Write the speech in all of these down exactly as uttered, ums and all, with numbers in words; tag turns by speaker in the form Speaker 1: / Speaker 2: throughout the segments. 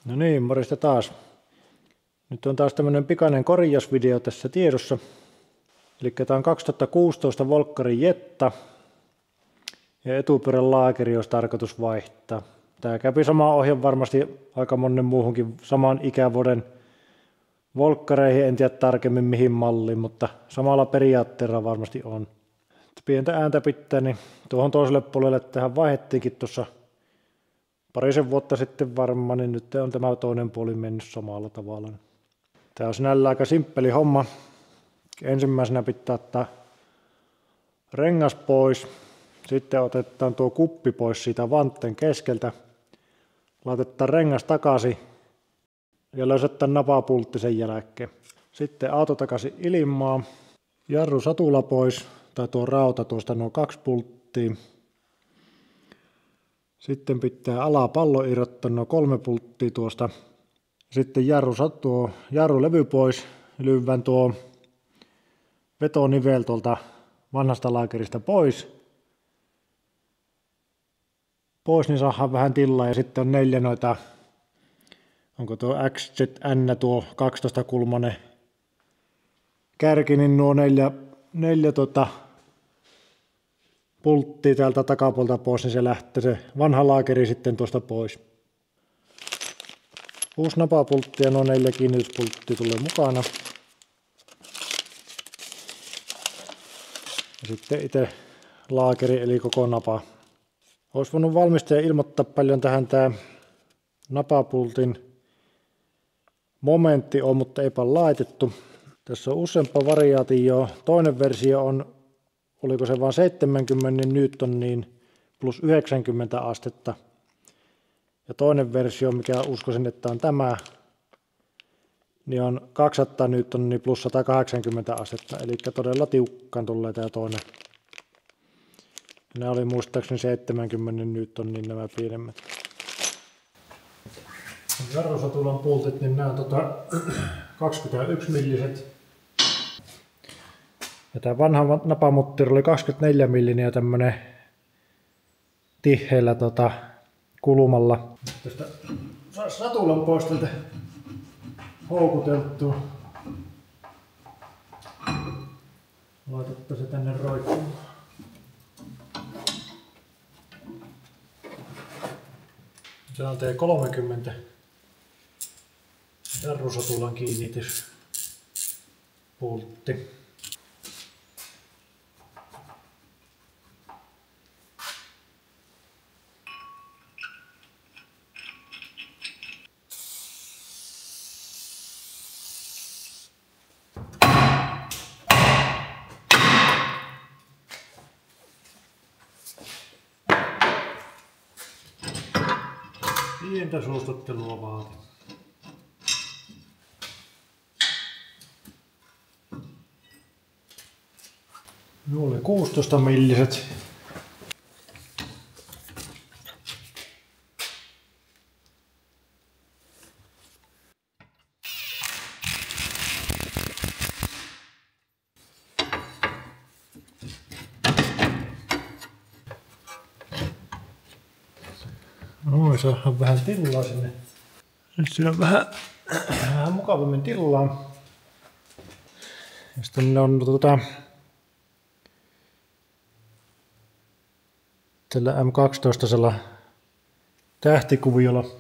Speaker 1: No niin, morjesta taas. Nyt on taas tämmönen pikainen korjausvideo tässä tiedossa. Eli tää on kaksituhattakuusitoista Volkkarin Jetta. Ja etupyörän laakeri olisi tarkoitus vaihtaa. Tää kävi sama ohje varmasti aika monen muuhunkin saman ikävuoden Volkkareihin. En tiedä tarkemmin mihin malliin, mutta samalla periaatteella varmasti on. Pientä ääntä pitää, niin tuohon toiselle puolelle tähän vaihdettiinkin tuossa parisen vuotta sitten varmaan, niin nyt on tämä toinen puoli mennyt samalla tavalla. Tämä on sinällään aika simppeli homma. Ensimmäisenä pitää ottaa rengas pois. Sitten otetaan tuo kuppi pois siitä vantten keskeltä. Laitetaan rengas takaisin ja löysätään napapultti sen jälkeen. Sitten auto takaisin ilmaan. Jarru satula pois, tai tuo rauta tuosta nuo kaksi pulttia. Sitten pitää alapallo irrottaa nuo kolme pulttia tuosta. Sitten jarru, tuo jarrulevy pois. Lyvään tuo vetonivel tuolta vanhasta laakerista pois. Pois niin saadaan vähän tilaa ja sitten on neljä noita, onko tuo X Z N tuo kaksitoista kulmanen kärki, niin nuo neljä, neljä tota pulttia täältä takapuolta pois, niin se lähtee se vanha laakeri sitten tuosta pois. Uusi napapultti ja nuo neljä kiinnityspulttia tulee mukana. Ja sitten itse laakeri eli koko napa. Olisi voinut valmistaja ilmoittaa paljon tähän tämä napapultin momentti on, mutta eipä laitettu. Tässä on useampa variaatio. Toinen versio on, oliko se vain seitsemänkymmentä newtonia plus yhdeksänkymmentä astetta. Ja toinen versio, mikä uskoisin, että on tämä, niin on kaksisataa newtonia plus sata kahdeksankymmentä astetta. Eli todella tiukkaan tulee tämä toinen. Nämä oli muistaakseni seitsemänkymmentä newtonia nämä pienemmät. Jarrusatulan pultit, niin nämä on tota kaksikymmentäyksi milliset. Ja tämä vanha napamutteri oli kaksikymmentäneljä millinen ja tämmönen tiheellä tota kulmalla. Tästä saisi satulan pois tältä houkuteltua. Laitetaan se tänne roikkumaan. Se on T kolmekymmentä jarrusatulan kiinnityspultti. Pientä suostuttelua vaatii. Nuo oli kuusitoista milliset. Noin, saadaan vähän tilaa sinne. Nyt siinä on vähän, vähän mukavammin tilaa. Ja sitten on tuota, tällä M kaksitoista tähtikuviolla.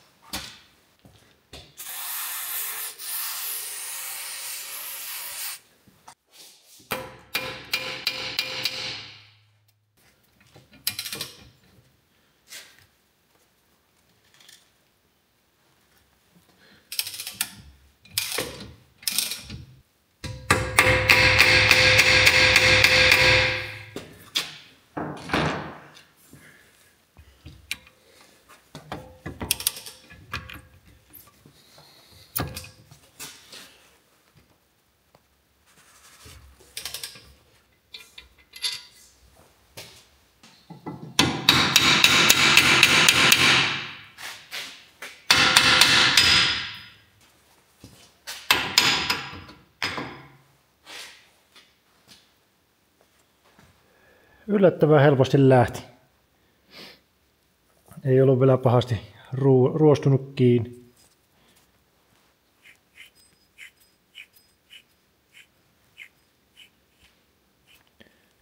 Speaker 1: Yllättävän helposti lähti. Ei ollut vielä pahasti ruostunut kiinni.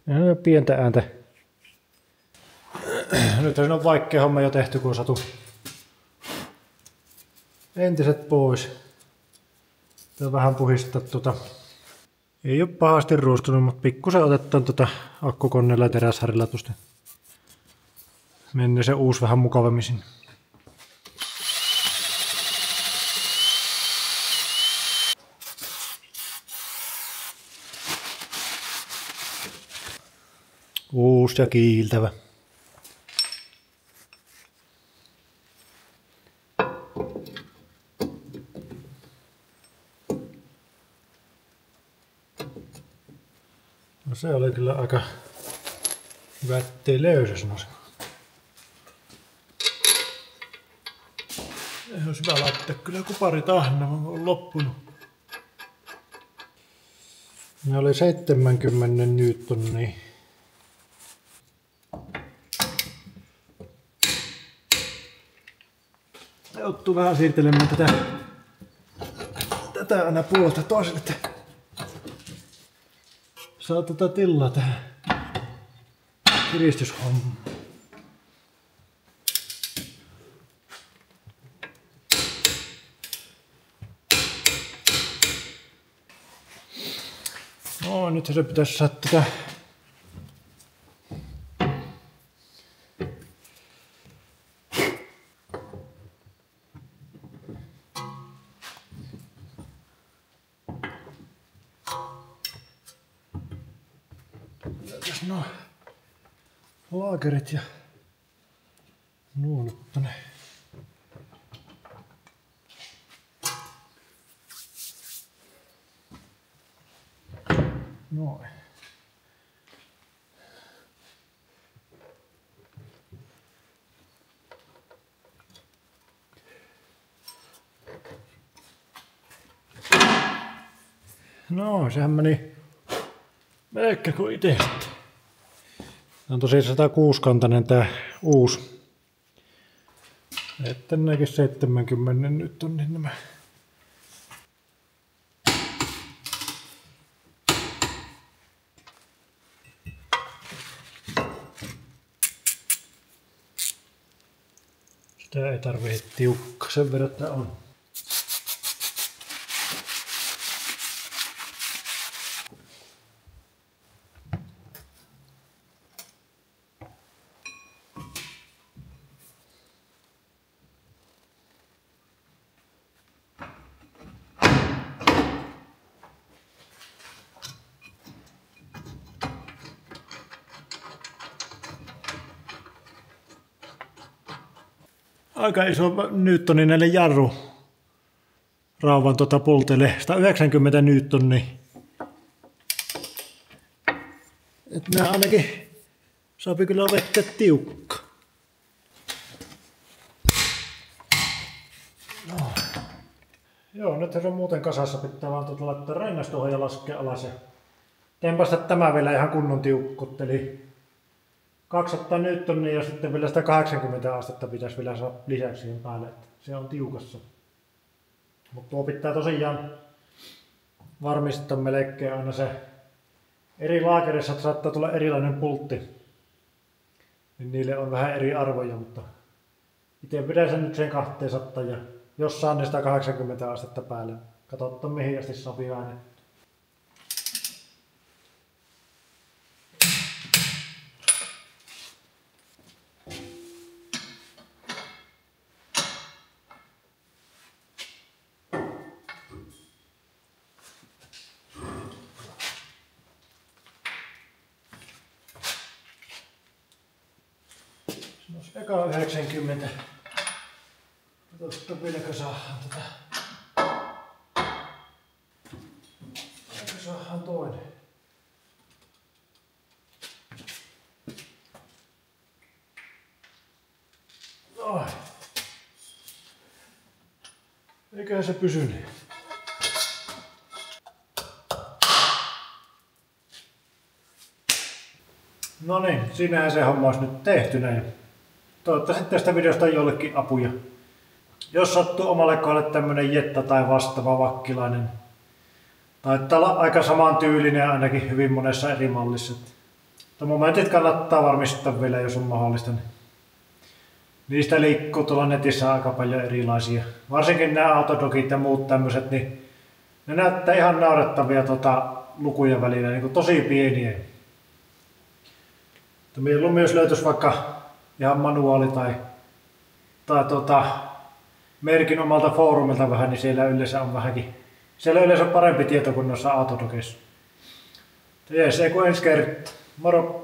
Speaker 1: Ja pientä ääntä. Nyt on vaikea homma jo tehty, kun satu entiset pois. Tää vähän puhistaa tuota. Ei ole pahasti ruustunut, mutta pikkusen otetaan tuota akkukoneella ja teräshärillä tuosta. Menee se uusi vähän mukavemmin sinne. Uusi ja kiiltävä. No se oli kyllä aika hyvä, ettei löysä sanoisi. Ei olisi hyvä laittaa kyllä kupari tahna, on loppunut. Ne oli seitsemänkymmentä newtonia. Joutuu vähän siirtelemään tätä, tätä aina puolesta toiselle, että saa tätä tilaa tähän kiristyshommaan. No nyt se pitäisi saada tätä no laakerit ja nuolet tonne. Noin. No, sehän meni melkein kuin itse. Tämä on tosiaan sata kuusi kantainen tää uusi. Että näkin seitsemänkymmentä nyt on niin nämä. Sitä ei tarvitse tiukka, sen verran että on. Aika iso newtoni näille jarru rauvan tuota pulteille, sata yhdeksänkymmentä newtonia. Et nää ainakin saapi kyllä vetää tiukka. No. Joo, nyt se on muuten kasassa, pitää vaan tuota laittaa rengas tuohon ja laskea alas. Ja tempasta tämä vielä ihan kunnon tiukkut, eli kaksisataa newtonia ja sitten vielä sitä kahdeksankymmentä astetta pitäisi vielä saada lisäksi siihen päälle, että se on tiukassa. Mutta tuo pitää tosiaan varmistaa melkein aina se eri laakerissa, että saattaa tulla erilainen pultti. Niin niille on vähän eri arvoja, mutta itse pidän sen nyt sen kaksisataa ja jos saan ne sitä kahdeksankymmentä astetta päälle. Katsotaan mihin asti sopii aina. Eka yhdeksänkymmentä. Tuosta vieläkö saadaan tätä. Vieläkö saadaan toinen. Noin. Eiköhän se pysynyt. No niin, siinähän se homma olisi nyt tehty näin. Toivottavasti tästä videosta on jollekin apuja. Jos sattuu omalle kohdalle tämmönen Jetta tai vastaava vakkilainen. Taitaa olla aika saman tyylinen ainakin hyvin monessa eri mallissa. Momentit kannattaa varmistaa vielä, jos on mahdollista. Niistä liikkuu tuolla netissä aika paljon erilaisia. Varsinkin nämä autodogit ja muut tämmöiset, niin ne näyttää ihan naurettavia tota, lukuja välillä, niin kuin tosi pieniä. Mieluummin myös löytyisi vaikka ihan manuaali tai, tai tota, merkin omalta foorumilta vähän, niin siellä yleensä on vähänkin. Siellä on yleensä parempi tieto kuin noissa autodogeissa. Jees, ei kun ensi kertaa. Moro!